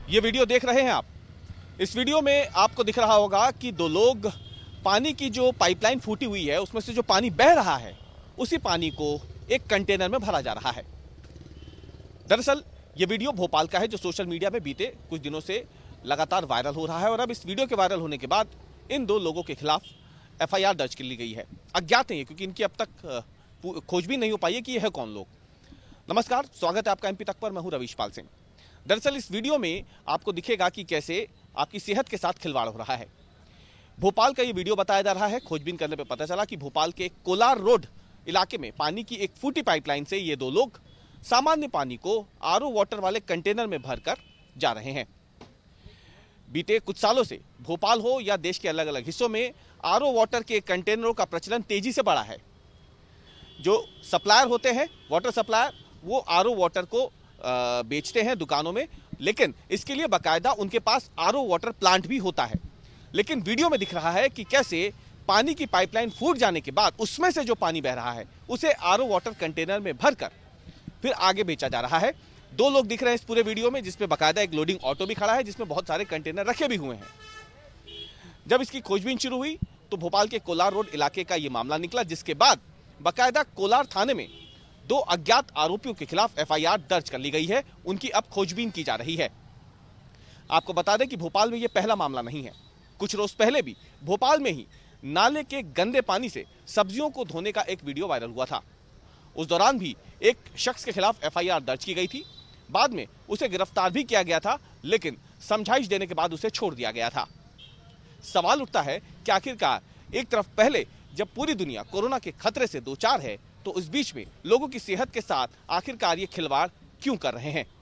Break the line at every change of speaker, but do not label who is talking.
ये वीडियो देख रहे हैं आप। इस वीडियो में आपको दिख रहा होगा कि दो लोग पानी की जो पाइपलाइन फूटी हुई है उसमें से जो पानी बह रहा है उसी पानी को एक कंटेनर में भरा जा रहा है। दरअसल ये वीडियो भोपाल का है जो सोशल मीडिया में बीते कुछ दिनों से लगातार वायरल हो रहा है और अब इस वीडियो के वायरल होने के बाद इन दो लोगों के खिलाफ एफआईआर दर्ज कर ली गई है। अज्ञात है क्योंकि इनकी अब तक खोजबीन नहीं हो पाई है कि यह है कौन लोग। नमस्कार, स्वागत है आपका एमपी तक पर। मैं हूं रविशपाल सिंह। दरअसल इस वीडियो में आपको दिखेगा कि कैसे आपकी सेहत के साथ खिलवाड़ हो रहा है। भोपाल का ये वीडियो बताया जा रहा है। खोजबीन करने पर पता चला कि भोपाल के कोलार रोड इलाके में पानी की एक फूटी पाइपलाइन से ये दो लोग सामान्य पानी को आरओ वाटर वाले कंटेनर में भरकर जा रहे हैं। बीते कुछ सालों से भोपाल हो या देश के अलग अलग हिस्सों में आरओ वाटर के कंटेनरों का प्रचलन तेजी से बढ़ा है। जो सप्लायर होते हैं, वाटर सप्लायर, वो आरओ वाटर को बेचते हैं दुकानों में, लेकिन इसके लिए बाकायदा उनके पास आरओ वाटर प्लांट भी होता है। लेकिन वीडियो में दिख रहा है कि कैसे पानी की पाइपलाइन फूट जाने के बाद उसमें से जो पानी बह रहा है उसे आरओ वाटर कंटेनर में भरकर फिर आगे बेचा जा रहा है। दो लोग दिख रहे हैं इस पूरे वीडियो में, जिसमें बाकायदा एक लोडिंग ऑटो भी खड़ा है जिसमें बहुत सारे कंटेनर रखे भी हुए हैं। जब इसकी खोजबीन शुरू हुई तो भोपाल के कोलार रोड इलाके का यह मामला निकला, जिसके बाद बाकायदा कोलार थाने में दो अज्ञात आरोपियों के खिलाफ एफआईआर दर्ज कर ली गई है। उनकी अब खोजबीन की जा रही है। आपको बता दें कि भोपाल में यह पहला मामला नहीं है। कुछ रोज पहले भी भोपाल में ही नाले के गंदे पानी से सब्जियों को धोने का एक वीडियो वायरल हुआ था। उस दौरान भी एक शख्स के खिलाफ एफआईआर दर्ज की गई थी। बाद में उसे गिरफ्तार भी किया गया था, लेकिन समझाइश देने के बाद उसे छोड़ दिया गया था। सवाल उठता है कि आखिरकार एक तरफ पहले जब पूरी दुनिया कोरोना के खतरे से दो चार है, तो इस बीच में लोगों की सेहत के साथ आखिरकार ये खिलवाड़ क्यों कर रहे हैं।